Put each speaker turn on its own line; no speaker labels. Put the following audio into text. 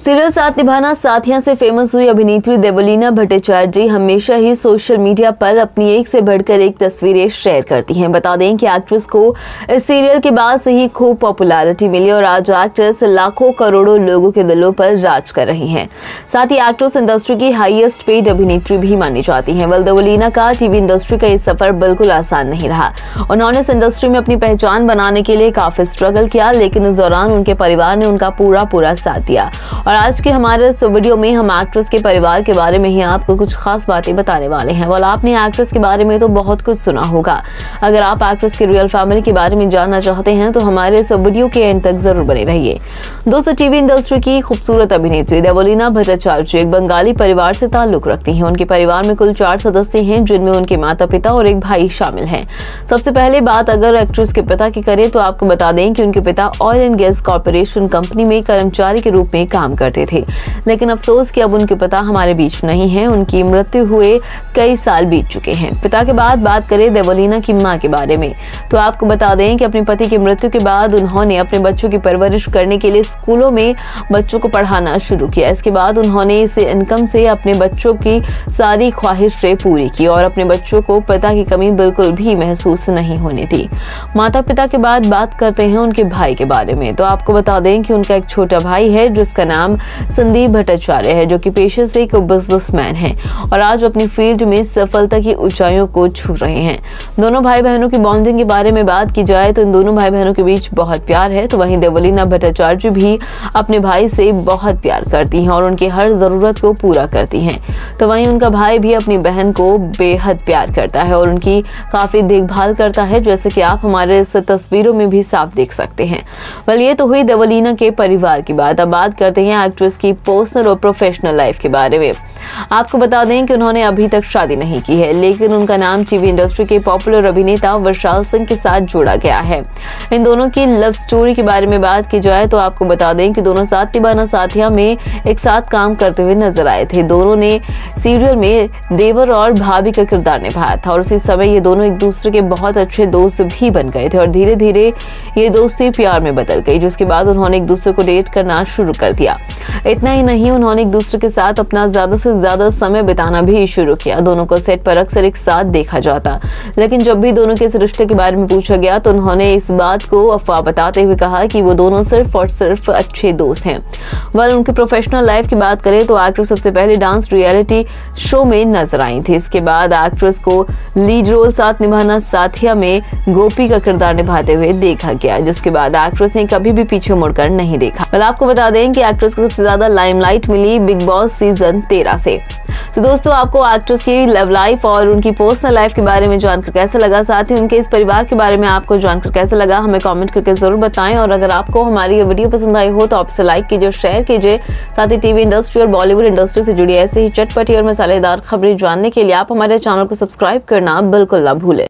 Serial साथ निभाना साथिया से फेमस हुई अभिनेत्री देवलीना भट्टाचार्य हमेशा ही सोशल मीडिया पर अपनी एक से बढ़कर एक तस्वीरें शेयर करती हैं। बता दें कि एक्ट्रेस को इस सीरियल के बाद से ही खूब पॉपुलैरिटी मिली और आज एक्ट्रेस लाखों करोड़ों लोगों के दिलों पर राज कर रही हैं। साथ ही एक्ट्रेस इंडस्ट्री की हाईएस्ट पेड अभिनेत्री भी मानी जाती हैं। देवलीना का टीवी इंडस्ट्री का ये सफर बिल्कुल आसान नहीं रहा। उन्होंने इस इंडस्ट्री में अपनी पहचान बनाने के लिए काफी स्ट्रगल किया, लेकिन इस दौरान उनके परिवार ने उनका पूरा साथ दिया। और आज के हमारे इस वीडियो में हम एक्ट्रेस के परिवार के बारे में ही आपको कुछ खास बातें बताने वाले हैं। आपने एक्ट्रेस के बारे में तो बहुत कुछ सुना होगा। अगर आप एक्ट्रेस की रियल फैमिली के बारे में जानना चाहते हैं तो हमारे इस वीडियो के एंड तक जरूर बने रहिए। दोस्तों, टीवी इंडस्ट्री की खूबसूरत अभिनेत्री देवलीना भट्टाचार्य एक बंगाली परिवार से ताल्लुक रखती हैं। उनके परिवार में कुल 4 सदस्य हैं, जिनमें उनके माता पिता और एक भाई शामिल हैं। सबसे पहले बात अगर एक्ट्रेस के पिता की करें तो आपको बता दें कि उनके पिता oil and gas corporation company में कर्मचारी के रूप में काम करते थे, लेकिन अफसोस कि अब उनके पिता हमारे बीच नहीं हैं। उनकी मृत्यु हुए कई साल बीत चुके हैं। पिता के बाद बात करें देवलीना की मां के बारे में तो आपको बता दें कि अपने पति की मृत्यु के बाद उन्होंने अपने बच्चों की परवरिश करने के लिए स्कूलों में बच्चों को पढ़ाना शुरू किया। इसके बाद उन्होंने इस इनकम से अपने बच्चों की सारी ख्वाहिशें पूरी की और अपने बच्चों को पिता की कमी बिल्कुल भी महसूस नहीं होने दी। माता पिता के बाद बात करते हैं उनके भाई के बारे में तो आपको बता दें कि उनका एक छोटा भाई है जिसका नाम संदीप भट्टाचार्य है, जो कि पेशे से एक बिजनेसमैन है और आज अपनी फील्ड में सफलता की ऊंचाइयों को छू रहे हैं। दोनों भाई बहनों की बॉन्डिंग के बारे में बात की जाए तो इन दोनों भाई बहनों के बीच बहुत प्यार है। तो वहीं देवलीना भट्टाचार्य भी अपने भाई से बहुत प्यार करती हैं और उनकी हर जरूरत को पूरा करती हैं। तो वहीं उनका भाई भी अपनी बहन को बेहद प्यार करता है और उनकी काफी देखभाल करता है, जैसे कि आप हमारे इस तस्वीरों में भी साफ देख सकते हैं। ये तो हुई देवलीना के परिवार की बात। अब बात करते हैं एक्ट्रेस की पर्सनल और प्रोफेशनल लाइफ के बारे में। आपको बता दें कि उन्होंने अभी तक शादी नहीं की है, लेकिन उनका नाम टीवी इंडस्ट्री के पॉपुलर अभिनेता विशाल सिंह के साथ जोड़ा गया है। इन दोनों की लव स्टोरी के बारे में बात की जाए तो आपको बता दें कि दोनों साथ निभाना साथिया में एक साथ काम करते हुए नजर आए थे। दोनों ने सीरियल में देवर और भाभी का किरदार निभाया था और उसी समय ये दोनों एक दूसरे के बहुत अच्छे दोस्त भी बन गए थे और धीरे धीरे ये दोस्ती प्यार में बदल गई, जिसके बाद उन्होंने एक दूसरे को डेट करना शुरू कर दिया। इतना ही नहीं, उन्होंने एक दूसरे के साथ अपना ज्यादा से ज्यादा समय बिताना भी शुरू किया। दोनों को सेट पर अक्सर एक साथ देखा जाता, लेकिन जब भी दोनों के इस रिश्ते के बारे में पूछा गया तो उन्होंने इस बात को अफवाह बताते हुए कहा कि वो दोनों सिर्फ और सिर्फ अच्छे दोस्त हैं। उनकी प्रोफेशनल लाइफ की बात करें तो एक्ट्रेस सबसे पहले डांस रियलिटी शो में नजर आई थी। इसके बाद एक्ट्रेस को लीड रोल साथ निभाना साथिया में गोपी का किरदार निभाते हुए देखा गया, जिसके बाद एक्ट्रेस ने कभी भी पीछे मुड़कर नहीं देखा। आपको बता दें कि एक्ट्रेस को सबसे ज्यादा लाइमलाइट मिली बिग बॉस सीजन 13 से। तो दोस्तों, आपको एक्ट्रेस की लव लाइफ और उनकी पर्सनल लाइफ के बारे में जानकर कैसा लगा, साथ ही उनके इस परिवार के बारे में आपको जानकर कैसा लगा, हमें कमेंट करके जरूर बताएं। और अगर आपको हमारी ये वीडियो पसंद आई हो तो आप इसे लाइक कीजिए, शेयर कीजिए। साथ ही टीवी इंडस्ट्री और बॉलीवुड इंडस्ट्री से जुड़ी ऐसे ही चटपटी और मसालेदार खबरें जानने के लिए आप हमारे चैनल को सब्सक्राइब करना बिल्कुल ना भूलें।